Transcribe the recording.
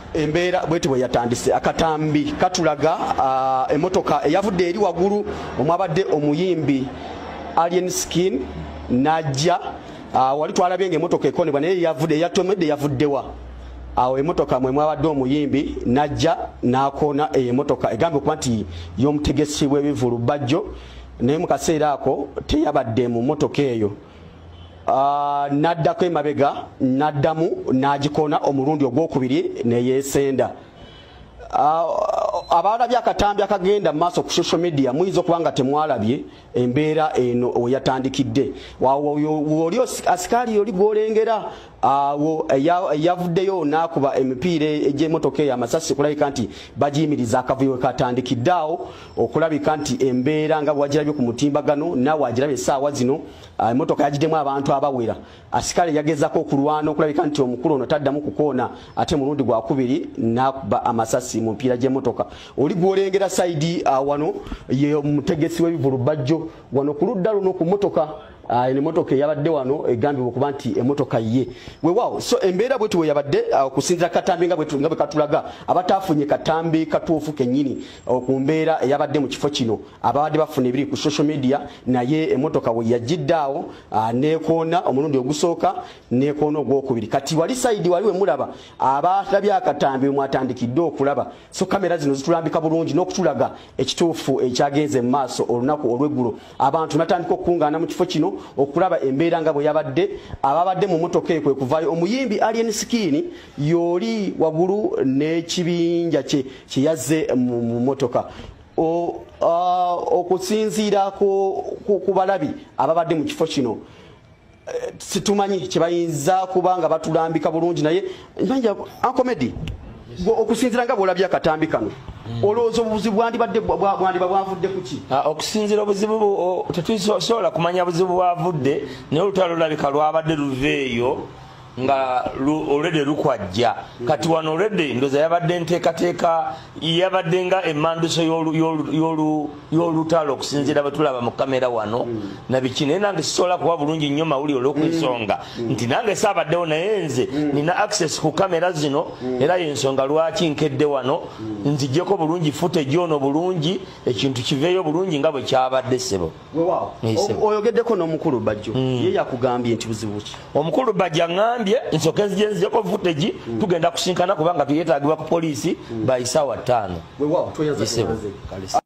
embeera bwetu bwe yatandise akatambi katulaga emotoka eyavudde eri waggulu omwabadde omuyimbi Alien Skin najja wali twalabye ng'emotoka ekonebwa naye yavudde yatomedde yavuddewa awo emotoka mwe mwabadde omuyimbi najja n'akoona emotoka egambye okuba nti y'omutegesi w'ebivulu bajjo naye mu kaseera ako teyabadde mu motoka eyo naddako emabega naddamu n'agikoona omulundi ogwokubiri neyeesenda abalabye akatambi akagenda mu maaso ku social media muyinza okuba nga temwalabye embeera eno weyatandikidde oli asikaali oli gwolengera awo eyavuddeyo n'akuba emipiira egy'emmotoka eyo amasasi okulabika nti bagiyimiriza akavuyo katandikidde awo okulabika nti embeera nga bwagirabye ku mutimbagano naawe wagirabye essaawa zino emmotoka yagiddemu abantu abawera asikaali yagezako okulwana okulabika nti omukulu ono taddamu kukoona ate mulundi gwakubiri n'akuba amasasi mu mpiira gy'emmotoka oli gwolengera saidi wano ye omutegesi w'ebivulu bajjo wano ku ludda luno ku mmotoka ene motoka yabadde wano egambibwa okuba nti emotoka ye weewaawo so embeera bwetu we yabadde okusinzira katambi nga bwe katulaga abataafunye katambi katuufu kennyini ku mbeera eyabadde mu kifo kino ababadde bafuna ebiri ku social media naye emotoka we yagidde awo neekoona omulundi ogusooka neekoona ogwokubiri kati wali saidi wali we mulaba abalabye akatambi mwatandikidde okulaba so kamera zino zitulambika bulungi n'okutulaga ekituufu ekyagenze mu maaso olunaku olw'eggulo abantu batandika okukungaana mu kifo kino okulaba embeera nga bwe yabadde ababadde mu motoka ekwe kuvaayo omuyimbi Alien Skin yoli waggulu n'ekibinja kye yazze mu motoka okusinziira ku balabi ababadde mu kifo kino situmanyi kyebayinza kuba nga batulambika bulungi naye manja ankomedi okusinziira nga bwolabye akatambi kano olowooza obuzibu bwandiba bwavudde ku ki? Okusinziira obuzibu tetusobola kumanya buzibu bwavudde naye olutalo lulabika lwabadde luveeyo nga olwedde lukwajja kati wano olwedde ndoza yabadde nteekateeka yabadde nga emmanduso y'olutalo okusinziira bwetulaba mu kamera wano nabiki naye nange sisobola kuba bulungi nnyo mawulire olw'okwensonga nti nange saabaddewo naye nze nina access ku kamera zino era yensonga lwaki nkedde wano nzijjeko bulungi footage ono bulungi ekintu kiveeyo bulungi nga bwe kyabadde ssebo. Oyogeddeko n'omukulu Bajjo ye yakugambye nti buzibu ki? Omukulu Bajjo aŋŋambye nsooke nzijeko footage tugenda kusinkana kubanga tuyeetaagibwa ku poliisi by ssaawa 5.